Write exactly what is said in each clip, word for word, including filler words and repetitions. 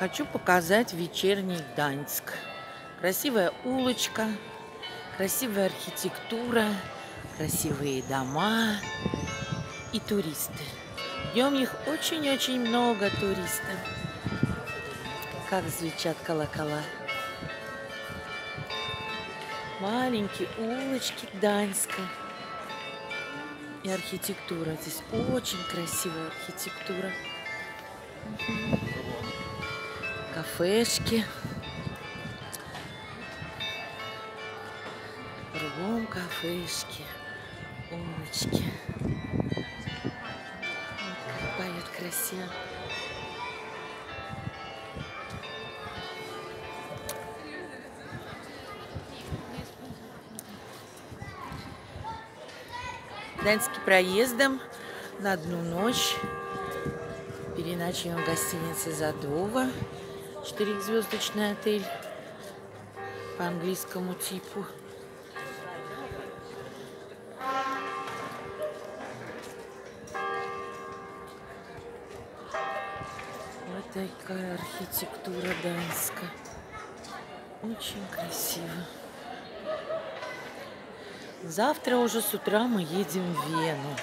Хочу показать вечерний Гданьск. Красивая улочка, красивая архитектура, красивые дома и туристы. Днем их очень-очень много туристов. Как звучат колокола. Маленькие улочки Гданьска. И архитектура. Здесь очень красивая архитектура. Угу. Кафешки. Кругом кафешки. Улочки. Вот как поет красиво. Гданьске проездом на одну ночь. Переночуем в гостинице Задова. Четырехзвездочный отель по английскому типу. Вот такая архитектура Гданьска. Очень красиво. Завтра уже с утра мы едем в Вену.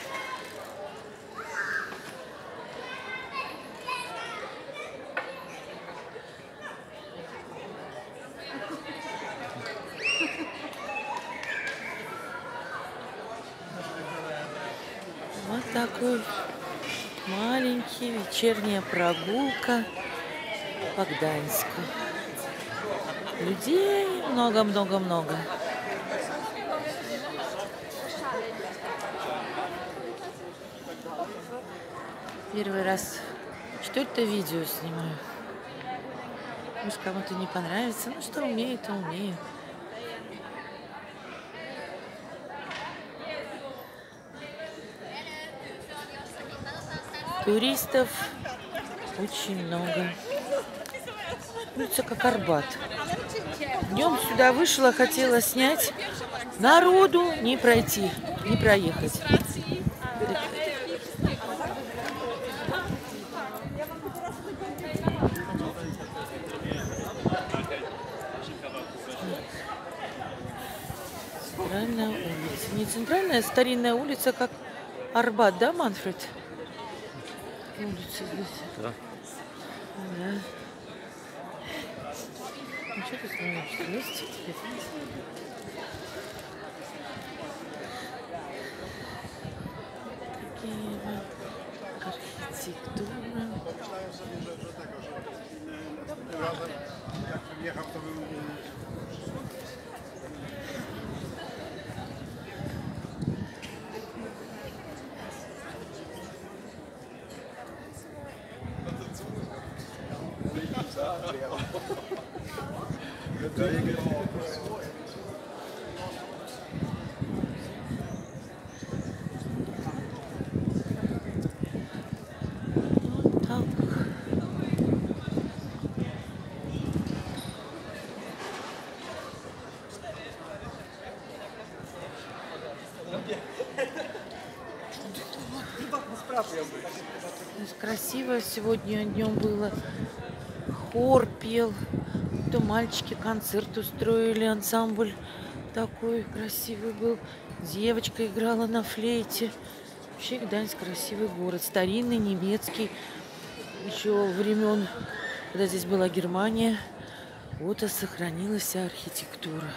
Вот такой маленький вечерняя прогулка по Гданьску. Людей много-много-много. Первый раз четвертое видео снимаю. Может, кому-то не понравится. Ну, что умею, то умею. Туристов очень много. Улица как Арбат. Днем сюда вышла, хотела снять. Народу не пройти, не проехать. Центральная улица. Не центральная, а старинная улица, как Арбат, да, Манфред? Улица здесь. Да. Да. Ну что ты становишься? Вместе теперь? Такие вот архитектура. Вот так. Красиво сегодня днем было. Хор пел. То мальчики концерт устроили, ансамбль такой красивый был. Девочка играла на флейте. Вообще Гданьск красивый город. Старинный, немецкий. Еще времен, когда здесь была Германия. Вот и сохранилась вся архитектура.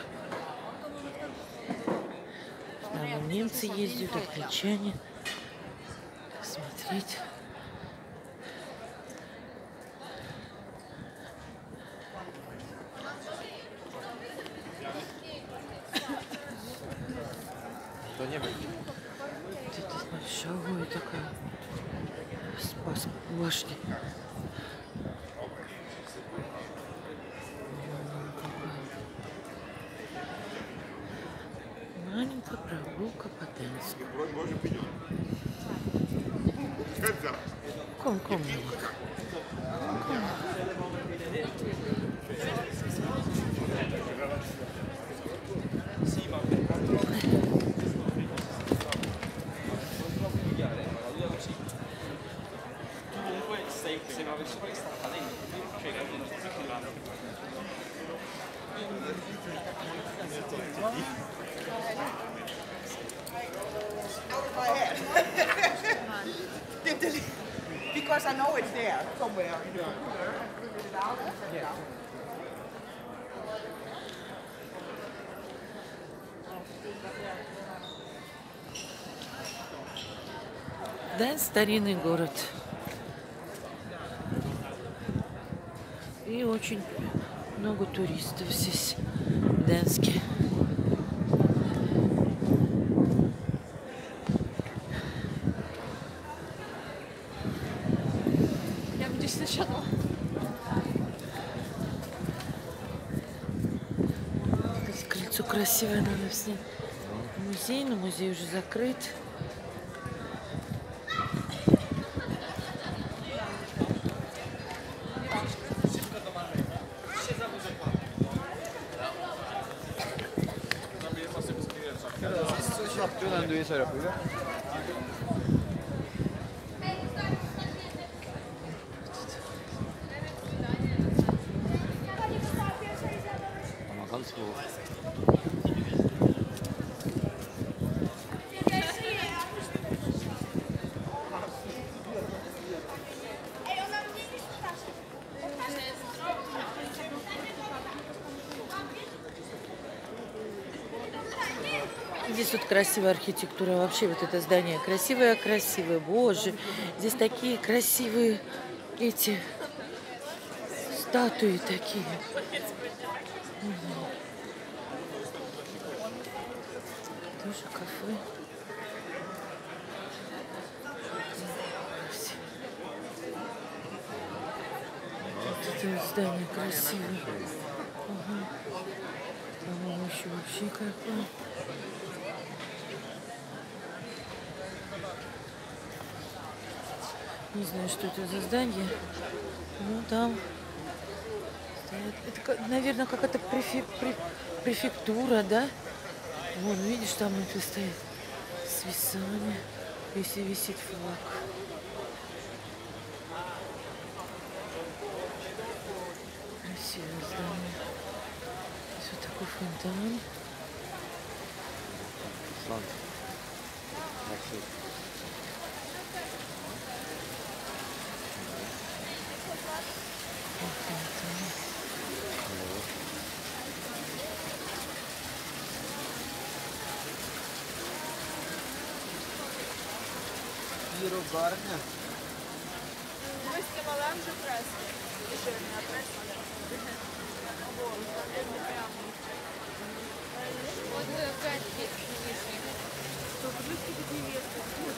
Там немцы ездят, англичане. Смотреть. Вот это большая такая Спасская башня. Маленькая прогулка по Гданьску. Ком, ком, se, se mi avessi questa cadente Because I know it's there somewhere. Да, старинный город. И очень много туристов здесь, в Денске. Я буду сначала. Здесь крыльцо красивое, надо снять. Музей, но музей уже закрыт. Здесь вот красивая архитектура. Вообще вот это здание красивое-красивое. Боже, здесь такие красивые эти статуи такие. Угу. Тоже кафе. Вот это вот здание красивое. Угу. По-моему, еще вообще какое. Не знаю, что это за здание. Ну, там стоят. Это, наверное, какая-то префи... префектура, да? Вон, видишь, там это стоит с весами. Если висит флаг. Красивое здание. Здесь вот такой фонтан. Барня. Мы снимаем же прессу. Еще одна пресса. Вот пять лишних. Только близкие как невесты.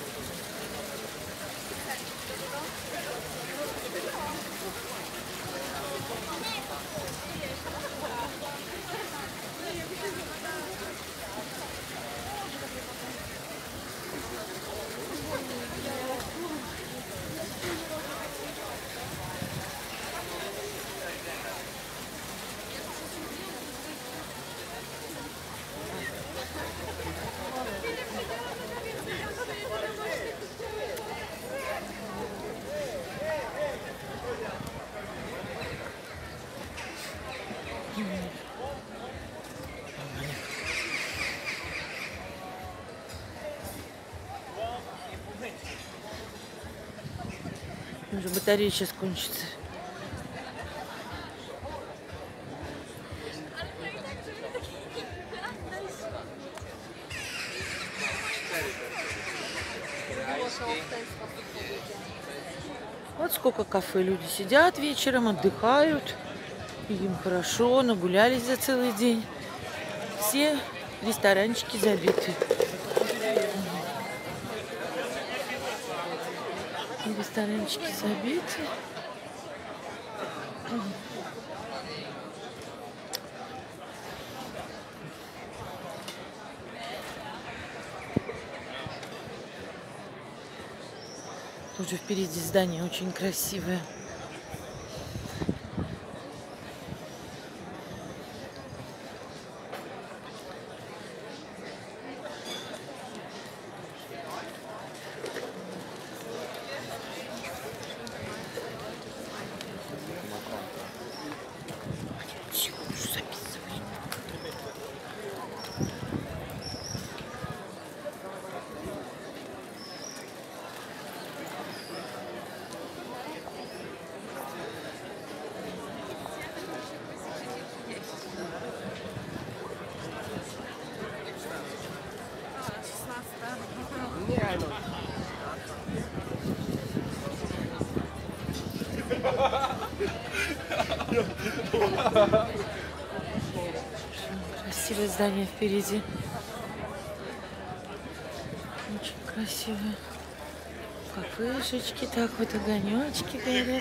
Уже батарея сейчас кончится. Вот сколько кафе люди сидят вечером, отдыхают. Им хорошо, нагулялись за целый день. Все ресторанчики забиты. Ресторанчики забиты. Тут же впереди здание очень красивое. Красивое здание впереди. Очень красивое. Кафешечки, так вот огонечки горят.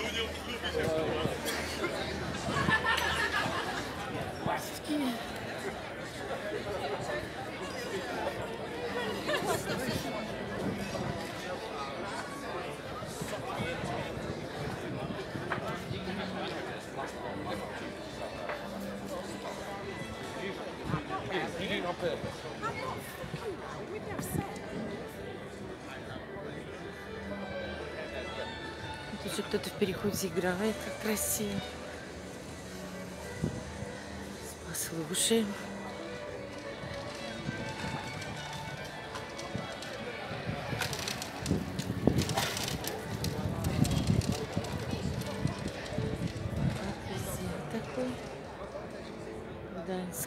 Тут же кто-то в переходе играет, как красиво. Послушаем. Такой Гданьск.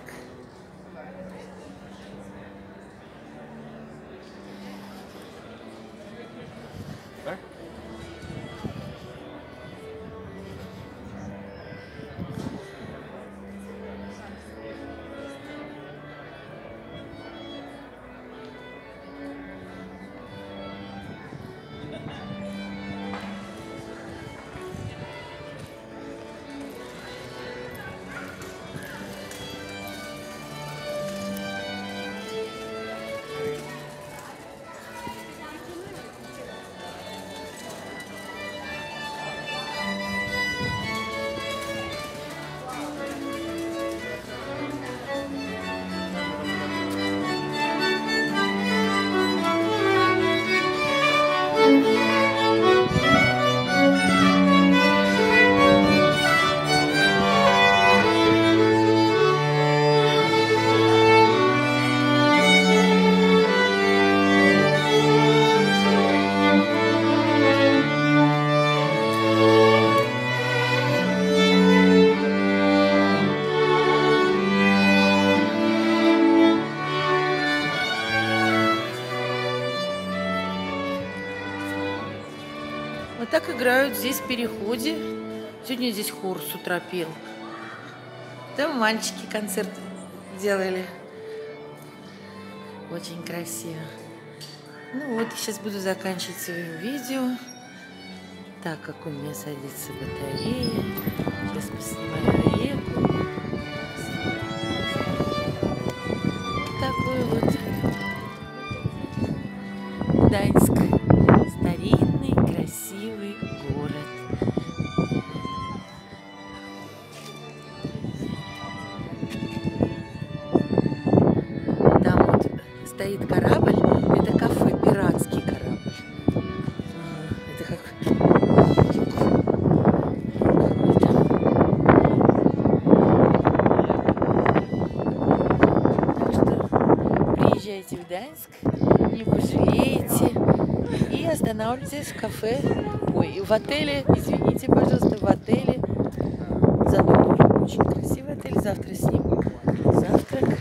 Вот так играют здесь в переходе. Сегодня здесь хор с утра пел. Там мальчики концерт делали. Очень красиво. Ну вот, сейчас буду заканчивать свое видео, так как у меня садится батарея. Сейчас поснимаю реку. Такой вот Гданьск. Старинный, красивый город. Там вот стоит корабль. Это кафе, пиратский корабль. Это как Так что приезжайте в Гданьск, не пожалеете. И останавливайтесь в кафе, ой, в отеле, извините, пожалуйста, в отеле Занур. Очень красивый отель. Завтра сниму завтрак.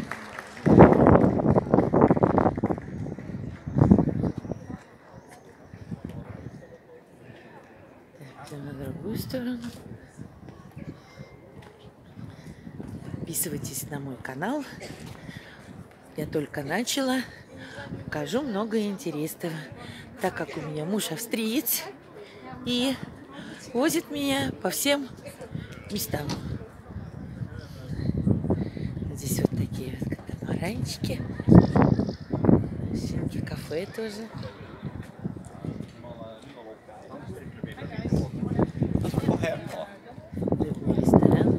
Так, на другую сторону. Подписывайтесь на мой канал. Я только начала. Покажу много интересного. Так как у меня муж австриец и возит меня по всем местам. Здесь вот такие вот катамаранчики. Щенки, кафе тоже. Рыбный ресторан.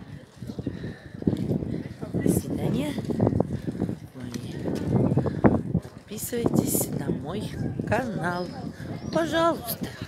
До свидания. Подписывайтесь на мой канал. Пожалуйста.